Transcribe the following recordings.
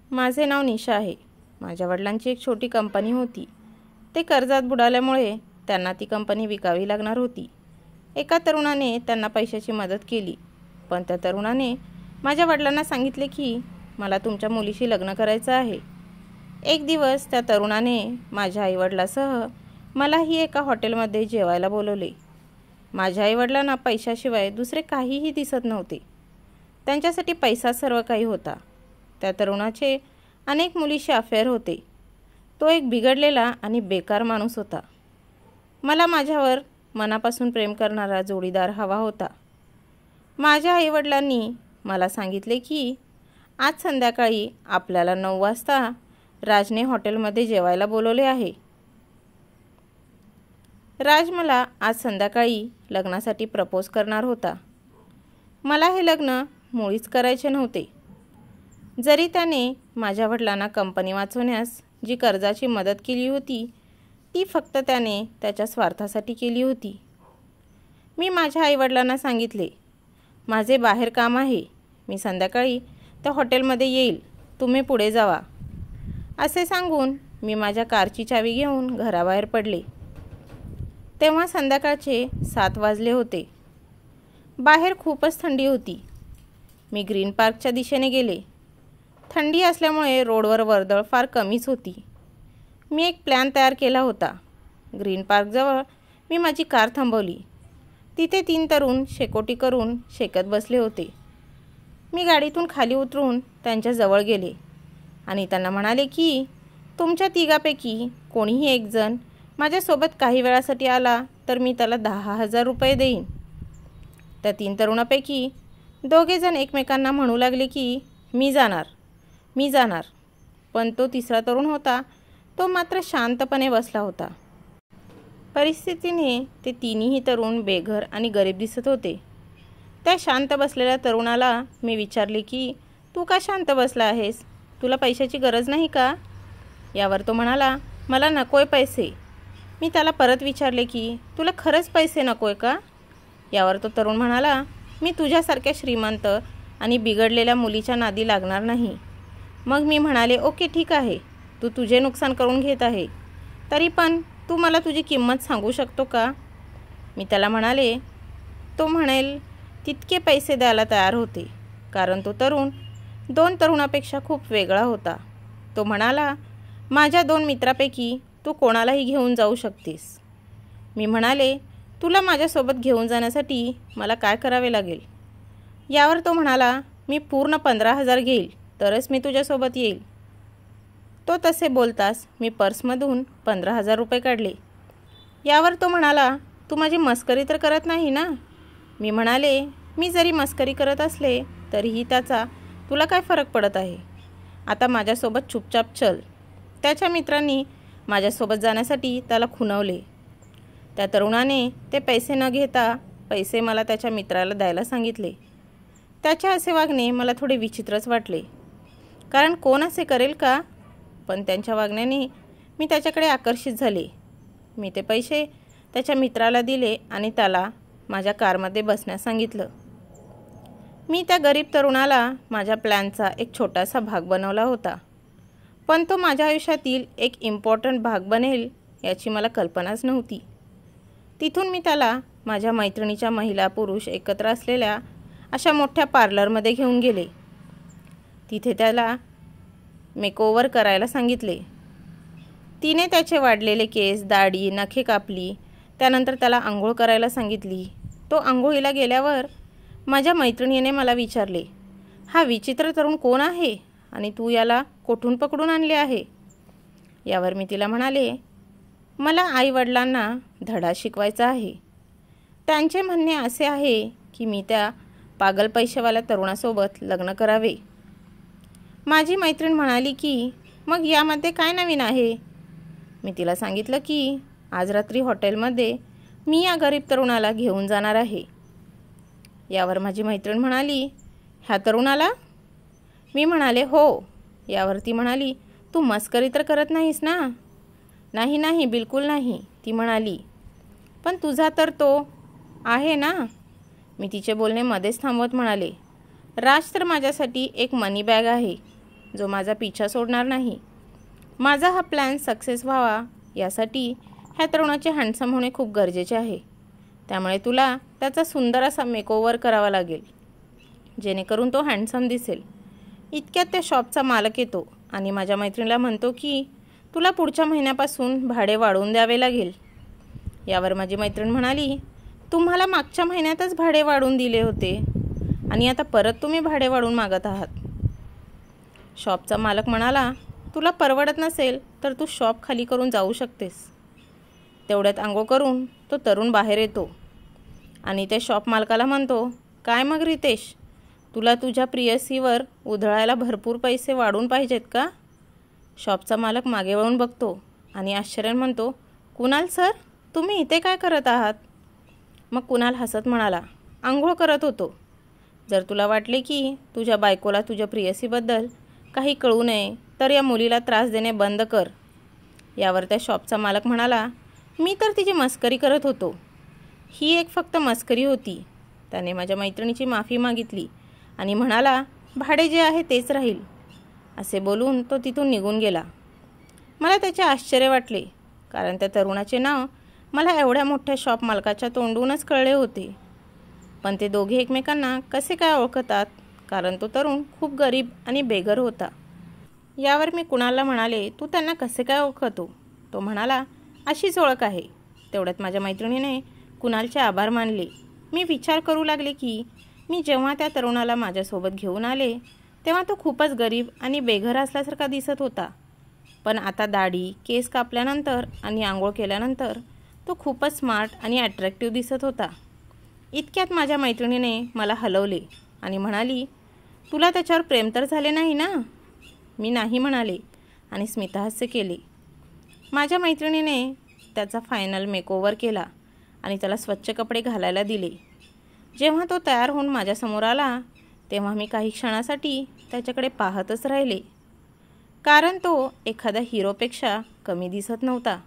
माझे नाव निशा आहे. माझ्या वडिलांची एक छोटी कंपनी होती. ते कर्जात बुडाल्यामुळे त्यांना ती कंपनी विकावी लागणार होती. एका तरुणाने त्यांना पैशाची मदत केली, पण त्या तरुणाने माझ्या वडिलांना सांगितले की मला तुमच्या मुलीशी लग्न करायचं आहे. एक दिवस त्या तरुणाने माझ्या आईवडिलासह मलाही एका हॉटेलमध्ये जेवायला बोलवले. माझ्या आईवडिलांना पैशाशिवाय दुसरे काहीही दिसत नव्हते. त्यांच्यासाठी पैसा सर्व काही होता. त्या तरुणाचे अनेक मुलीशी अफेअर होते. तो एक बिघडलेला आणि बेकार माणूस होता. मला माझ्यावर मनापासून प्रेम करणारा जोडीदार हवा होता. माझ्या आईवडिलांनी मला सांगितले की आज संध्याकाळी आपल्याला 9 वाजता राजने हॉटेलमध्ये जेवायला बोलवले आहे. राज मला आज संध्याकाळी लग्नासाठी प्रपोज करणार होता. मला हे लग्न मुळीच करायचे नव्हते. जरी त्याने माझ्या वडिलांना कंपनी वाचवण्यास जी कर्जाची मदत केली होती, ती फक्त त्याने त्याच्या स्वार्थासाठी केली होती. मी माझ्या आईवडिलांना सांगितले, माझे बाहेर काम आहे, मी संध्याकाळी त्या हॉटेलमध्ये येईल, तुम्ही पुढे जावा. असे सांगून मी माझ्या कारची चावी घेऊन घराबाहेर पडले. तेव्हा संध्याकाळचे 7 वाजले होते. बाहेर खूपच थंडी होती. मी ग्रीन पार्कच्या दिशेने गेले. थंडी असल्यामुळे रोडवर वर्दळ फार कमीच होती. मी एक प्लॅन तयार केला होता. ग्रीन पार्कजवळ मी माझी कार थांबवली. तिथे 3 तरुण शेकोटी करून शेकत बसले होते. मी गाडीतून खाली उतरून त्यांच्याजवळ गेले आणि त्यांना म्हणाले की तुमच्या तिघापैकी कोणीही एक जण माझ्यासोबत काही वेळासाठी आला तर मी त्याला 10,000 रुपये देईन. त्या 3 तरुणापैकी 2 जण एकमेकांना म्हणू लागले की मी जाणार. पण तो 3रा तरुण होता, तो मात्र शांतपणे बसला होता. परिस्थितीने ते 3ही तरुण बेघर आणि गरीब दिसत होते. त्या शांत बसलेल्या तरुणाला मी विचारले की तू का शांत बसला आहेस? तुला पैशाची गरज नाही का? यावर तो म्हणाला, मला नकोय पैसे. मी त्याला परत विचारले की तुला खरंच पैसे नकोय का? यावर तो तरुण म्हणाला, मी तुझ्यासारख्या श्रीमंत आणि बिघडलेल्या मुलीच्या नादी लागणार नाही. मग मी म्हणाले, ओके ठीक आहे, तू तुझे नुकसान करून घेत आहे, तरी पण तू मला तुझी किंमत सांगू शकतो का? मी त्याला म्हणाले, तो म्हणेल तितके पैसे द्यायला तयार होते, कारण तो तरुण 2 तरुणापेक्षा खूप वेगळा होता. तो म्हणाला, माझ्या 2 मित्रापैकी तू कोणालाही घेऊन जाऊ शकतेस. मी म्हणाले, तुला माझ्यासोबत घेऊन जाण्यासाठी मला काय करावे लागेल? यावर तो म्हणाला, मी पूर्ण 15,000 घेईल तरच मी तुझ्यासोबत येईल. तो तसे बोलताच मी पर्समधून 15,000 रुपये काढले. यावर तो म्हणाला, तू माझी मस्करी तर करत नाही ना? मी म्हणाले, मी जरी मस्करी करत असले तरीही त्याचा तुला काय फरक पडत आहे? आता माझ्यासोबत चुपचाप चल. त्याच्या मित्रांनी माझ्यासोबत जाण्यासाठी त्याला खुणवले. त्या तरुणाने ते पैसे न घेता पैसे मला त्याच्या मित्राला द्यायला सांगितले. त्याचे असे वागणे मला थोडे विचित्रच वाटले, कारण कोण असे करेल का? पण त्यांच्या वागण्याने मी त्याच्याकडे आकर्षित झाले. मी ते पैसे त्याच्या मित्राला दिले आणि त्याला माझ्या कारमध्ये बसण्यास सांगितलं. मी त्या गरीब तरुणाला माझ्या प्लॅनचा एक छोटासा भाग बनवला होता, पण तो माझ्या आयुष्यातील एक इम्पॉर्टंट भाग बनेल याची मला कल्पनाच नव्हती. तिथून मी त्याला माझ्या मैत्रिणीच्या महिला पुरुष एकत्र असलेल्या अशा मोठ्या पार्लरमध्ये घेऊन गेले. तिथे त्याला मेकओव्हर करायला सांगितले. तिने त्याचे वाढलेले केस, दाढी, नखे कापली. त्यानंतर त्याला आंघोळ करायला सांगितली. तो आंघोळीला गेल्यावर माझ्या मैत्रिणीने मला विचारले, हा विचित्र तरुण कोण आहे आणि तू याला कोठून पकडून आणले आहे? यावर मी तिला म्हणाले, मला आईवडिलांना धडा शिकवायचा आहे. त्यांचे म्हणणे असे आहे की मी त्या पागल पैशावाल्या तरुणासोबत लग्न करावे. माझी मैत्रीण म्हणाली की मग यामध्ये काय नवीन आहे? मी तिला सांगितलं की आज रात्री हॉटेलमध्ये मी या गरीब तरुणाला घेऊन जाणार आहे. यावर माझी मैत्रीण म्हणाली, ह्या तरुणाला? मी म्हणाले, हो. यावर ती म्हणाली, तू मस्करी तर करत नाहीस ना? नाही, बिलकुल नाही, ती म्हणाली. पण तुझा तर तो आहे ना? मी तिचे बोलणे मध्येच थांबवत म्हणाले, राज तर माझ्यासाठी एक मनी बॅग आहे. जो माझा पिछा सोडणार नाही. माझा हा प्लॅन सक्सेस व्हावा यासाठी ह्या तरुणाचे हँडसम होणे खूप गरजेचे आहे. त्यामुळे तुला त्याचा सुंदर असा मेकओव्हर करावा लागेल, जेणेकरून तो हँडसम दिसेल. इतक्यात त्या शॉपचा मालक येतो आणि माझ्या मैत्रिणीला म्हणतो की तुला पुढच्या महिन्यापासून भाडे वाढवून द्यावे लागेल. यावर माझी मैत्रीण म्हणाली, तुम्हाला मागच्या महिन्यातच भाडे वाढवून दिले होते आणि आता परत तुम्ही भाडे वाढवून मागत आहात. शॉपचा मालक म्हणाला, तुला परवडत नसेल तर तू शॉप खाली करून जाऊ शकतेस. तेवढ्यात आंघोळ करून तो तरुण बाहेर येतो आणि त्या शॉप मालकाला म्हणतो, काय मग रितेश, तुला तुझ्या प्रियसीवर उधळायला भरपूर पैसे वाढून पाहिजेत का? शॉपचा मालक मागे वळून बघतो आणि आश्चर्याने म्हणतो, कुणाल सर, तुम्ही इथे काय करत आहात? मग कुणाल हसत म्हणाला, आंघोळ करत होतो. जर तुला वाटले की तुझ्या बायकोला तुझ्या प्रियसीबद्दल काही कळू नये तर या मुलीला त्रास देणे बंद कर. यावर त्या शॉपचा मालक म्हणाला, मी तर तिची मस्करी करत होतो. ही एक फक्त मस्करी होती. त्याने माझ्या मैत्रिणीची माफी मागितली आणि म्हणाला, भाडे जे आहे तेच राहील. असे बोलून तो तिथून निघून गेला. मला त्याचे आश्चर्य वाटले, कारण त्या तरुणाचे नाव मला एवढ्या मोठ्या शॉप मालकाच्या तोंडूनच कळले होते. पण ते दोघे एकमेकांना कसे काय ओळखतात, कारण तो तरुण खूप गरीब आणि बेघर होता. यावर मी कुणालला म्हणाले, तू त्यांना कसे काय ओळखतो? तो म्हणाला, अशीच ओळख आहे. तेवढ्यात माझ्या मैत्रिणीने कुणालचे आभार मानले. मी विचार करू लागले की मी जेव्हा त्या तरुणाला माझ्यासोबत घेऊन आले तेव्हा तो खूपच गरीब आणि बेघर असल्यासारखा दिसत होता. पण आता दाढी, केस कापल्यानंतर आणि आंघोळ केल्यानंतर तो खूपच स्मार्ट आणि अट्रॅक्टिव्ह दिसत होता. इतक्यात माझ्या मैत्रिणीने मला हलवले आणि म्हणाली, तुला त्याच्यावर प्रेम तर झाले नाही ना? मी नाही म्हणाले आणि स्मितहास्य केले. माझ्या मैत्रिणीने त्याचा फायनल मेकओव्हर केला आणि त्याला स्वच्छ कपडे घालायला दिले. जेव्हा तो तयार होऊन माझ्यासमोर आला तेव्हा मी काही क्षणासाठी त्याच्याकडे पाहतच राहिले, कारण तो एखाद्या हिरोपेक्षा कमी दिसत नव्हता.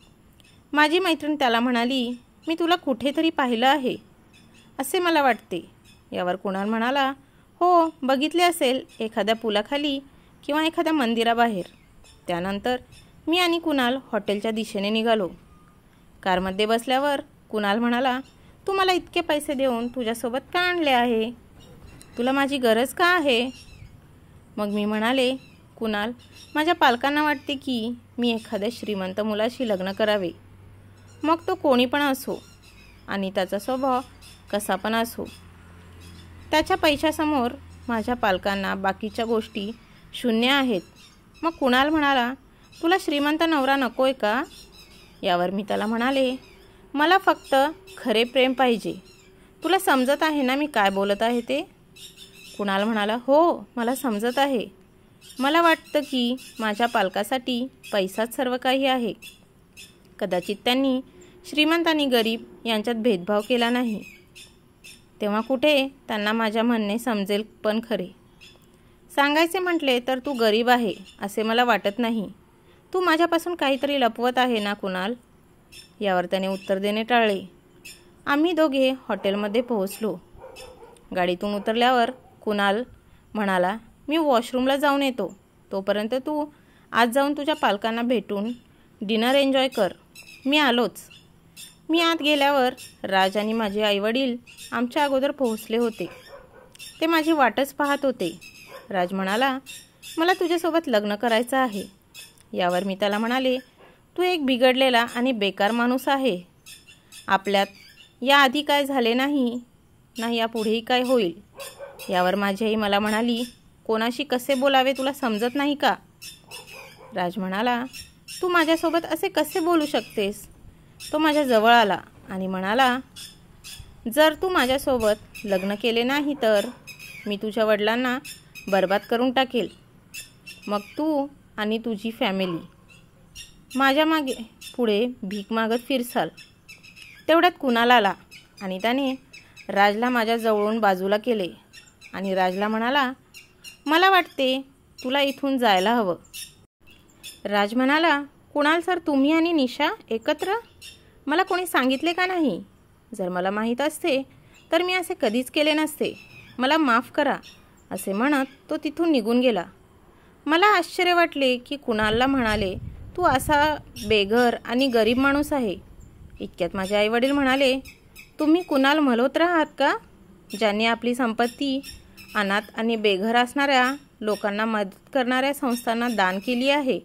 माझी मैत्रीण त्याला म्हणाली, मी तुला कुठेतरी पाहिलं आहे असे मला वाटते. यावर कुणाल म्हणाला, हो, बघितले असेल एखाद्या पुलाखाली किंवा एखाद्या मंदिराबाहेर. त्यानंतर मी आणि कुणाल हॉटेलच्या दिशेने निघालो. कारमध्ये बसल्यावर कुणाल म्हणाला, तू मला इतके पैसे देऊन तुझ्यासोबत का आणले आहे? तुला माझी गरज का आहे? मग मी म्हणाले, कुणाल, माझ्या पालकांना वाटते की मी एखाद्या श्रीमंत मुलाशी लग्न करावे, मग तो कोणी पण असो आणि त्याचा स्वभाव कसा पण असो. त्याच्या पैशासमोर माझ्या पालकांना बाकीच्या गोष्टी शून्य आहेत. मग कुणाल म्हणाला, तुला श्रीमंत नवरा नको आहे का? यावर मी त्याला म्हणाले, मला फक्त खरे प्रेम पाहिजे. तुला समजत आहे ना मी काय बोलत आहे ते? कुणाल म्हणाला, हो, मला समजत आहे. मला वाटतं की माझ्या पालकासाठी पैसाच सर्व काही आहे. कदाचित त्यांनी श्रीमंत आणि गरीब यांच्यात भेदभाव केला नाही. तेव्हा कुठे त्यांना माझ्या म्हणणे समजेल. पण खरे सांगायचे म्हटले तर तू गरीब आहे असे मला वाटत नाही. तू माझ्यापासून काहीतरी लपवत आहे ना कुणाल? यावर त्याने उत्तर देणे टाळले. आम्ही दोघे हॉटेलमध्ये पोहोचलो. गाडीतून उतरल्यावर कुणाल म्हणाला, मी वॉशरूमला जाऊन येतो. तोपर्यंत तू आज जाऊन तुझ्या पालकांना भेटून डिनर एन्जॉय कर. मी आलोच. मी आत गेल्यावर राज आणि माझे आईवडील आमच्या अगोदर पोहोचले होते. ते माझी वाटच पाहत होते. राज म्हणाला, मला तुझ्यासोबत लग्न करायचं आहे. यावर मी त्याला म्हणाले, तू एक बिघडलेला आणि बेकार माणूस आहे. आपल्यात याआधी काय झाले नाही ना यापुढेही काय होईल. यावर माझी आई मला म्हणाली, कोणाशी कसे बोलावे तुला समजत नाही का? राज म्हणाला, तू माझ्यासोबत असे कसे बोलू शकतेस? तो माझ्या जवळ आला आणि म्हणाला, जर तू माझ्यासोबत लग्न केले नाही तर मी तुझ्या वडिलांना बर्बाद करून टाकेल. मग तू आणि तुझी फॅमिली माझ्या मागे पुढे भीक मागत फिरसाल. तेवढ्यात कुणाल आला आणि त्याने राजला माझ्या जवळून बाजूला केले आणि राजला म्हणाला, मला वाटते तुला इथून जायला हवं. राज म्हणाला, कुणाल सर, तुम्ही आणि निशा एकत्र? मला कोणी सांगितले का नाही? जर मला माहीत असते तर मी असे कधीच केले नसते. मला माफ करा. असे म्हणत तो तिथून निघून गेला. मला आश्चर्य वाटले की कुणालला म्हणाले, तू असा बेघर आणि गरीब माणूस आहे. इतक्यात माझे आईवडील म्हणाले, तुम्ही कुणाल मल्होत्रा आहात का, ज्यांनी आपली संपत्ती अनाथ आणि बेघर असणाऱ्या लोकांना मदत करणाऱ्या संस्थांना दान केली आहे.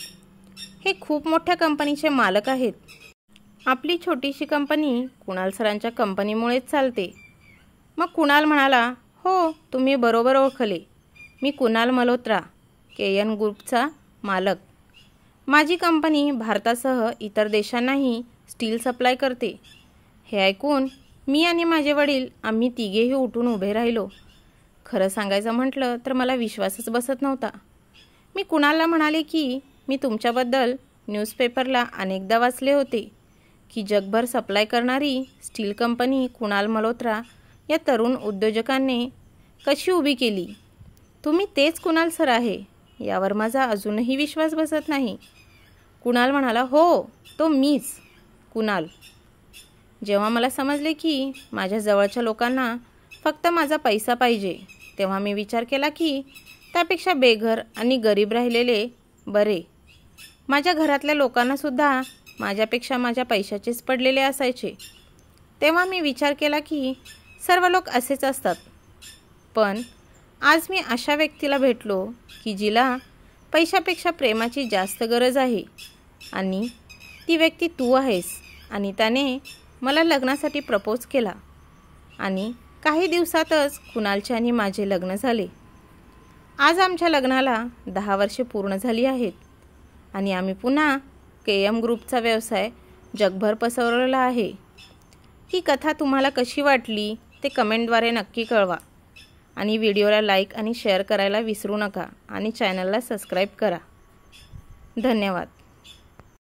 हे खूप मोठ्या कंपनीचे मालक आहेत. आपली छोटीशी कंपनी कुणाल सरांच्या कंपनीमुळेच चालते. मग कुणाल म्हणाला, हो, तुम्ही बरोबर ओळखले. मी कुणाल मल्होत्रा, केएन ग्रुपचा मालक. माझी कंपनी भारतासह इतर देशांनाही स्टील सप्लाय करते. हे ऐकून मी आणि माझे वडील आम्ही तिघेही उठून उभे राहिलो. खरं सांगायचं म्हटलं तर मला विश्वासच बसत नव्हता. मी कुणालला म्हणाले की मी तुमच्याबद्दल न्यूजपेपरला अनेकदा वाचले होते की जगभर सप्लाय करणारी स्टील कंपनी कुणाल मल्होत्रा या तरुण उद्योजकांनी कशी उभी केली. तुम्ही तेच कुणाल सर आहे. यावर माझा अजूनही विश्वास बसत नाही. कुणाल म्हणाला, हो, तो मीच कुणाल. जेव्हा मला समजले की माझ्या जवळच्या लोकांना फक्त माझा पैसा पाहिजे, तेव्हा मी विचार केला की त्यापेक्षा बेघर आणि गरीब राहिलेले बरे. माझ्या घरातल्या लोकांनासुद्धा माझ्यापेक्षा माझ्या पैशाचेच पडलेले असायचे. तेव्हा मी विचार केला की सर्व लोक असेच असतात. पण आज मी अशा व्यक्तीला भेटलो की जिला पैशापेक्षा प्रेमाची जास्त गरज आहे आणि ती व्यक्ती तू आहेस. आणि त्याने मला लग्नासाठी प्रपोज केला आणि काही दिवसातच कुणालचे आणि माझे लग्न झाले. आज आमच्या लग्नाला 10 वर्षे पूर्ण झाली आहेत आणि आम्ही पुन्हा केएम ग्रुपचा व्यवसाय जगभर पसरवलेला आहे. ही कथा तुम्हाला कशी वाटली ते कमेंटद्वारे नक्की कळवा आणि व्हिडिओला लाईक आणि शेअर करायला विसरू नका आणि चॅनलला सबस्क्राईब करा. धन्यवाद.